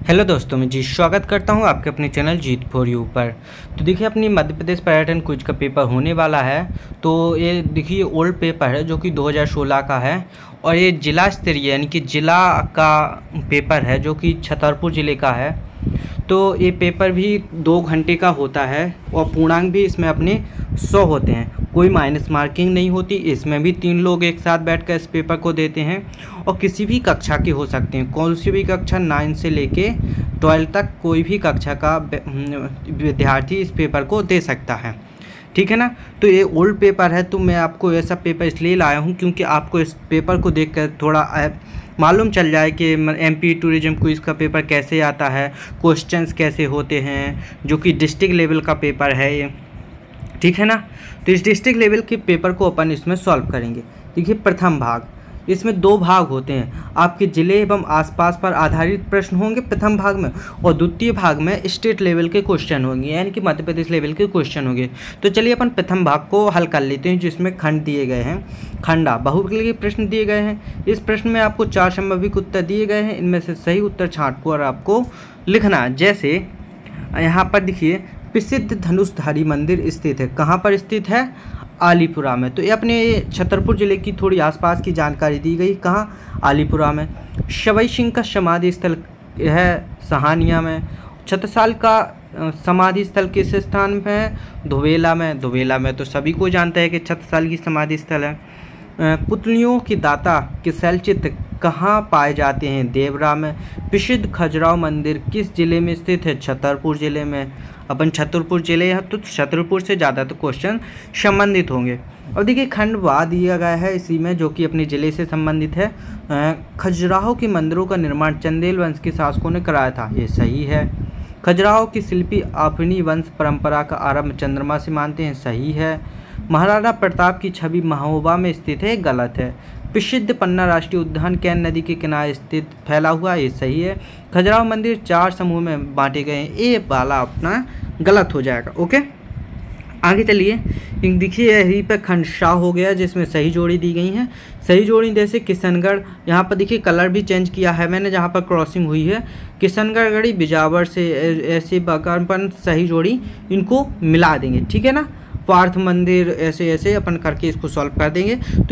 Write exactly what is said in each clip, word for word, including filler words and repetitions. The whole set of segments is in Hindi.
हेलो दोस्तों, मैं जी स्वागत करता हूं आपके अपने चैनल जीत फॉर यू पर। तो देखिए, अपनी मध्य प्रदेश पर्यटन क्विज का पेपर होने वाला है। तो ये देखिए ओल्ड पेपर है जो कि दो हज़ार सोलह का है और ये जिला स्तरीय यानी कि जिला का पेपर है जो कि छतरपुर ज़िले का है। तो ये पेपर भी दो घंटे का होता है और पूर्णांक भी इसमें अपने सौ होते हैं, कोई माइनस मार्किंग नहीं होती। इसमें भी तीन लोग एक साथ बैठकर इस पेपर को देते हैं और किसी भी कक्षा के हो सकते हैं, कौन सी भी कक्षा नाइन से लेके ट्वेल्थ तक कोई भी कक्षा का विद्यार्थी इस पेपर को दे सकता है, ठीक है ना। तो ये ओल्ड पेपर है, तो मैं आपको ऐसा पेपर इसलिए लाया हूँ क्योंकि आपको इस पेपर को देखकर थोड़ा मालूम चल जाए कि एमपी टूरिज्म क्विज का पेपर कैसे आता है, क्वेश्चंस कैसे होते हैं, जो कि डिस्ट्रिक्ट लेवल का पेपर है ये, ठीक है ना। तो इस डिस्ट्रिक्ट लेवल के पेपर को अपन इसमें सॉल्व करेंगे। देखिए, प्रथम भाग, इसमें दो भाग होते हैं, आपके ज़िले एवं आसपास पर आधारित प्रश्न होंगे प्रथम भाग में, और द्वितीय भाग में स्टेट लेवल के क्वेश्चन होंगे यानी कि मध्य प्रदेश लेवल के क्वेश्चन होंगे। तो चलिए अपन प्रथम भाग को हल कर लेते हैं, जिसमें खंड दिए गए हैं, खंडा बहुविकल्पीय प्रश्न दिए गए हैं। इस प्रश्न में आपको चार संभावित उत्तर दिए गए हैं, इनमें से सही उत्तर छांटकर आपको लिखना। जैसे यहाँ पर देखिए, प्रसिद्ध धनुषधारी मंदिर स्थित है, कहाँ पर स्थित है? आलीपुरा में। तो ये अपने छतरपुर जिले की थोड़ी आसपास की जानकारी दी गई, कहाँ? आलीपुरा में। शवई सिंह का समाधि स्थल है सहानिया में। छत्रसाल का समाधि स्थल किस स्थान में है? धोवेला में। धोवेला में तो सभी को जानते हैं कि छत्रसाल की समाधि स्थल है। पुतलियों की दाता के शैलचित्र कहाँ पाए जाते हैं? देवरा में। प्रसिद्ध खजुराहो मंदिर किस जिले में स्थित है? छतरपुर जिले में। अपन छतरपुर जिले है तो छतरपुर से ज़्यादा तो क्वेश्चन संबंधित होंगे। और देखिए, खंड वा दिया गया है इसी में, जो कि अपने ज़िले से संबंधित है। खजुराहो के मंदिरों का निर्माण चंदेल वंश के शासकों ने कराया था, ये सही है। खजुराहो की शिल्पी अपनी वंश परंपरा का आरंभ चंद्रमा से मानते हैं, सही है। महाराणा प्रताप की छवि महोबा में स्थित है, गलत है। प्रसिद्ध पन्ना राष्ट्रीय उद्यान कैन नदी के किनारे स्थित फैला हुआ, ये सही है। खजुराहो मंदिर चार समूह में बांटे गए हैं, ये वाला अपना गलत हो जाएगा। ओके, आगे चलिए। देखिए, यहीं पर खंड शाह हो गया जिसमें सही जोड़ी दी गई हैं। सही जोड़ी जैसे किशनगढ़, यहाँ पर देखिए कलर भी चेंज किया है मैंने, जहाँ पर क्रॉसिंग हुई है किशनगढ़ गढ़ी बिजावर से, ऐसे बकर सही जोड़ी इनको मिला देंगे, ठीक है ना। पार्थ मंदिर, ऐसे ऐसे अपन करके इसको सॉल्व कर देंगे।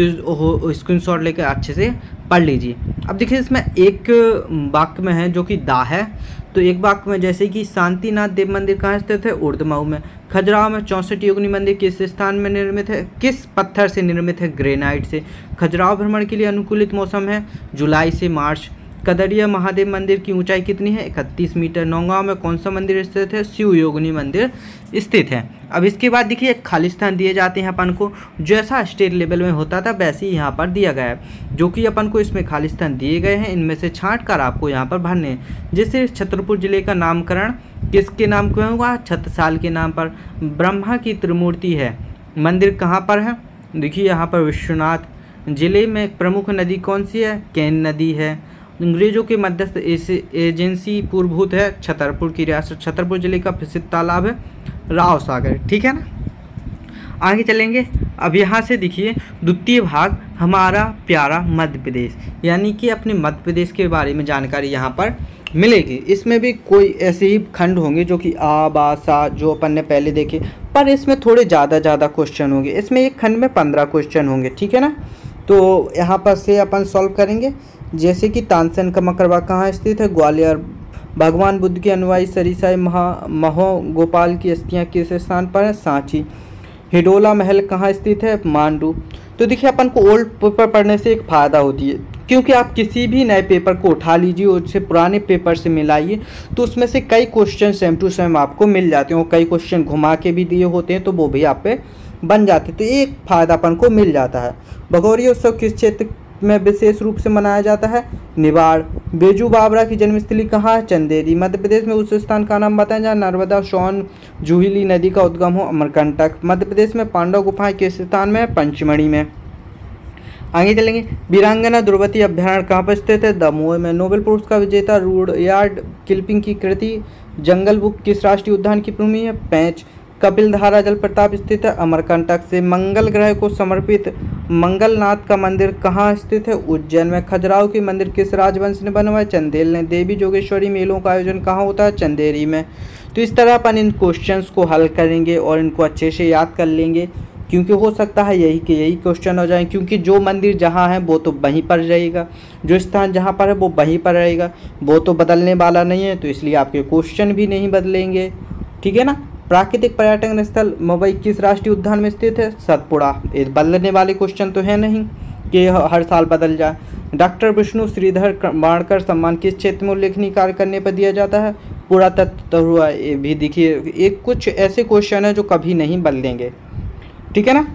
तो स्क्रीनशॉट लेकर अच्छे से पढ़ लीजिए। अब देखिए, इसमें एक वाक्य में है जो कि दा है, तो एक वाक्य में जैसे कि शांतिनाथ देव मंदिर कहाँ स्थित है? उर्दमऊ में। खजुराहो में चौंसठ योगिनी मंदिर किस स्थान में निर्मित है? किस पत्थर से निर्मित है? ग्रेनाइट से। खजुराहो भ्रमण के लिए अनुकूलित मौसम है जुलाई से मार्च। कदरिया महादेव मंदिर की ऊंचाई कितनी है? इकतीस मीटर। नौगांव में कौन सा मंदिर स्थित है? शिव योगिनी मंदिर स्थित है। अब इसके बाद देखिए, खालिस्तान दिए जाते हैं अपन को, जैसा स्टेट लेवल में होता था वैसे ही यहाँ पर दिया गया है, जो कि अपन को इसमें खालिस्तान दिए गए हैं, इनमें से छांट कर आपको यहाँ पर भरने हैं। जैसे छतरपुर जिले का नामकरण किसके नाम पर हुआ? छत्रसाल के नाम पर। ब्रह्मा की त्रिमूर्ति है, मंदिर कहाँ पर है? देखिए, यहाँ पर विश्वनाथ। जिले में प्रमुख नदी कौन सी है? कैन नदी है। अंग्रेजों के मध्यस्थ एजेंसी पूर्वभूत है छतरपुर की रियासत। छतरपुर जिले का प्रसिद्ध तालाब है राव सागर, ठीक है ना। आगे चलेंगे। अब यहाँ से देखिए, द्वितीय भाग हमारा प्यारा मध्य प्रदेश, यानी कि अपने मध्य प्रदेश के बारे में जानकारी यहाँ पर मिलेगी। इसमें भी कोई ऐसे ही खंड होंगे जो कि आ बा सा जो अपन ने पहले देखे, पर इसमें थोड़े ज़्यादा ज़्यादा क्वेश्चन होंगे। इसमें एक खंड में पंद्रह क्वेश्चन होंगे, ठीक है ना। तो यहाँ पर से अपन सॉल्व करेंगे। जैसे कि तानसेन का मकबरा कहाँ स्थित है? ग्वालियर। भगवान बुद्ध के अनुयायी सरिसाई महा महो गोपाल की अस्थियाँ किस स्थान पर है? सांची। हिडोला महल कहाँ स्थित है? मांडू। तो देखिए, अपन को ओल्ड पेपर पढ़ने से एक फ़ायदा होती है, क्योंकि आप किसी भी नए पेपर को उठा लीजिए और उससे पुराने पेपर से मिलाइए, तो उसमें से कई क्वेश्चन सेम टू सेम आपको मिल जाते हैं, और कई क्वेश्चन घुमा के भी दिए होते हैं तो वो भी आप पे बन जाते हैं, तो एक फ़ायदा अपन को मिल जाता है। भगोरिया उत्सव किस क्षेत्र में विशेष रूप से मनाया जाता है? निवाड़। बेजू बावरा की जन्मस्थली कहाँ है? चंदेरी। मध्य प्रदेश में उस स्थान का नाम बताएं जहाँ नर्मदा सोन जूहिली नदी का उद्गम हो? अमरकंटक। मध्य प्रदेश में पांडव गुफाएं किस स्थान में है? पंचमढ़ी में। आगे चलेंगे। वीरांगना द्रौपदी अभ्यारण्य कहाँ पर स्थित है? दमोह में। नोबेल पुरस्कार विजेता रुडयार्ड किपलिंग की कृति जंगल बुक किस राष्ट्रीय उद्यान की भूमि है? पेंच। कपिलधारा जलप्रपात स्थित है? अमरकंटक से। मंगल ग्रह को समर्पित मंगलनाथ का मंदिर कहाँ स्थित है? उज्जैन में। खजुराहो की मंदिर किस राजवंश ने बनवाया? चंदेल ने। देवी जोगेश्वरी मेलों का आयोजन कहाँ होता है? चंदेरी में। तो इस तरह अपन इन क्वेश्चंस को हल करेंगे और इनको अच्छे से याद कर लेंगे, क्योंकि हो सकता है यही के यही क्वेश्चन हो जाए, क्योंकि जो मंदिर जहाँ है वो तो वहीं पर रहेगा, जो स्थान जहाँ पर है वो वहीं पर रहेगा, वो तो बदलने वाला नहीं है, तो इसलिए आपके क्वेश्चन भी नहीं बदलेंगे। ठीक है ना। प्राकृतिक पर्यटन स्थल मुंबई किस राष्ट्रीय उद्यान में स्थित है? सतपुड़ा। ये बदलने वाले क्वेश्चन तो है नहीं कि हर साल बदल जाए। डॉक्टर विष्णु श्रीधर माणकर सम्मान किस क्षेत्र में उल्लेखनीय कार्य करने पर दिया जाता है? पुरातत्व हुआ। ये भी देखिए, एक कुछ ऐसे क्वेश्चन है जो कभी नहीं बदलेंगे। ठीक है ना।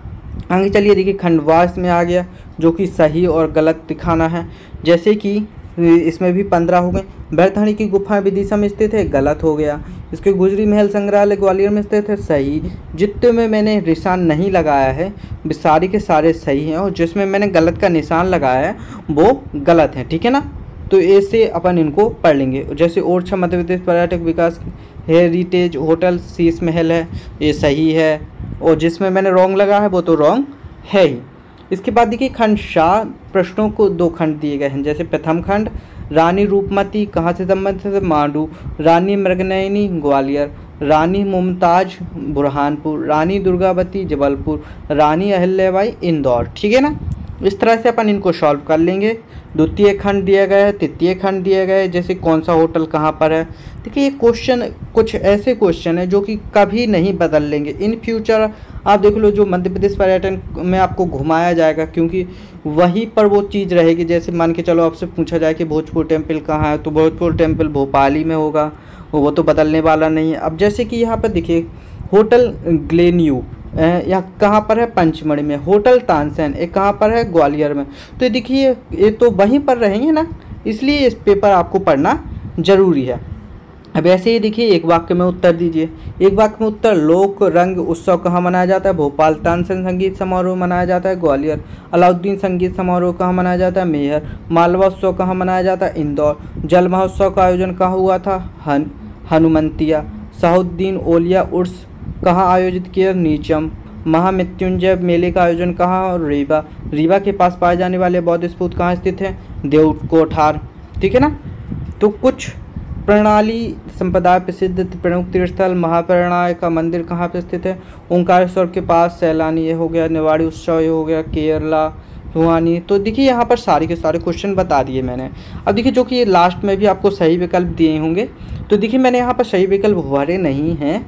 आगे चलिए, देखिए खंडवास में आ गया, जो कि सही और गलत दिखाना है। जैसे कि इसमें भी पंद्रह हो गए। भरतहणी की गुफा विदिशा में स्थित है, गलत हो गया। इसके गुजरी महल संग्रहालय ग्वालियर में स्थित है, सही। जितने में मैंने निशान नहीं लगाया है सारे के सारे सही हैं, और जिसमें मैंने गलत का निशान लगाया है वो गलत है। ठीक है ना। तो ऐसे अपन इनको पढ़ लेंगे। जैसे ओरछा मध्य प्रदेश पर्यटक विकास हेरिटेज होटल शीश महल है, ये सही है, और जिसमें मैंने रॉन्ग लगा है वो तो रॉन्ग है ही। इसके बाद देखिए खंड शाह, प्रश्नों को दो खंड दिए गए हैं। जैसे प्रथम खंड, रानी रूपमती कहाँ से संबंधित है? मांडू। रानी मृगनयनी ग्वालियर। रानी मुमताज बुरहानपुर। रानी दुर्गावती जबलपुर। रानी अहिल्याबाई इंदौर। ठीक है ना। इस तरह से अपन इनको सॉल्व कर लेंगे। द्वितीय खंड दिया गया है, तृतीय खंड दिया गया है, जैसे कौन सा होटल कहाँ पर है। देखिए ये क्वेश्चन कुछ ऐसे क्वेश्चन है जो कि कभी नहीं बदल लेंगे इन फ्यूचर। आप देख लो, जो मध्य प्रदेश पर्यटन में आपको घुमाया जाएगा, क्योंकि वहीं पर वो चीज़ रहेगी। जैसे मान के चलो आपसे पूछा जाए कि भोजपुर टेम्पल कहाँ है, तो भोजपुर टेम्पल भोपाल ही में होगा, वो तो बदलने वाला नहीं है। अब जैसे कि यहाँ पर देखिए होटल ग्लेन्यू यहाँ कहाँ पर है? पंचमढ़ी में। होटल तानसेन ये कहाँ पर है? ग्वालियर में। तो देखिए ये तो वहीं पर रहेंगे ना, इसलिए इस पेपर आपको पढ़ना जरूरी है। अब ऐसे ही देखिए एक वाक्य में उत्तर दीजिए। एक वाक्य में उत्तर, लोक रंग उत्सव कहाँ मनाया जाता है? भोपाल। तानसेन संगीत समारोह मनाया जाता है ग्वालियर। अलाउद्दीन संगीत समारोह कहाँ मनाया जाता है? मेहर। मालवा उत्सव कहाँ मनाया जाता है? इंदौर। जल महोत्सव का आयोजन कहाँ हुआ था? हन हनुमंतिया। सलाहुद्दीन औलिया उर्स कहाँ आयोजित किया? नीचम। महामृत्युंजय मेले का आयोजन कहाँ? रीवा। रीवा के पास पाए जाने वाले बौद्ध स्तूप कहाँ स्थित है? देवकोठार। ठीक है ना। तो कुछ प्रणाली संप्रदाय प्रसिद्ध प्रमुख तीर्थस्थल, महाप्रणाय का मंदिर कहाँ पे स्थित है? ओंकारेश्वर के पास। सैलानी ये हो गया। निवाड़ी उत्सव ये हो गया। केरला सुहानी। तो देखिए यहाँ पर सारे के सारे क्वेश्चन बता दिए मैंने। अब देखिए जो कि ये लास्ट में भी आपको सही विकल्प दिए होंगे, तो देखिए मैंने यहाँ पर सही विकल्प भरे नहीं हैं।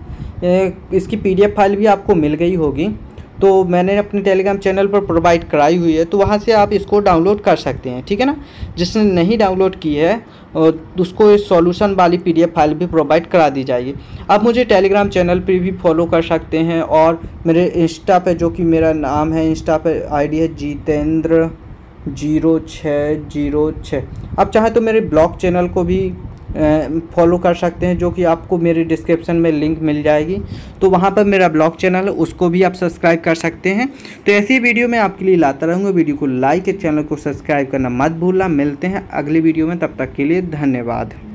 इसकी पीडीएफ फाइल भी आपको मिल गई होगी, तो मैंने अपने टेलीग्राम चैनल पर प्रोवाइड कराई हुई है, तो वहाँ से आप इसको डाउनलोड कर सकते हैं। ठीक है ना। जिसने नहीं डाउनलोड की है और उसको इस सॉल्यूशन वाली पीडीएफ फाइल भी प्रोवाइड करा दी जाएगी। आप मुझे टेलीग्राम चैनल पर भी फॉलो कर सकते हैं, और मेरे इंस्टा पे, जो कि मेरा नाम है, इंस्टा पे आईडी है जितेंद्र जीरो छः जीरो छः। आप चाहें तो मेरे ब्लॉग चैनल को भी फॉलो कर सकते हैं, जो कि आपको मेरे डिस्क्रिप्शन में लिंक मिल जाएगी। तो वहाँ पर मेरा ब्लॉग चैनल है, उसको भी आप सब्सक्राइब कर सकते हैं। तो ऐसी वीडियो मैं आपके लिए लाता रहूँगा। वीडियो को लाइक, चैनल को सब्सक्राइब करना मत भूलना। मिलते हैं अगली वीडियो में, तब तक के लिए धन्यवाद।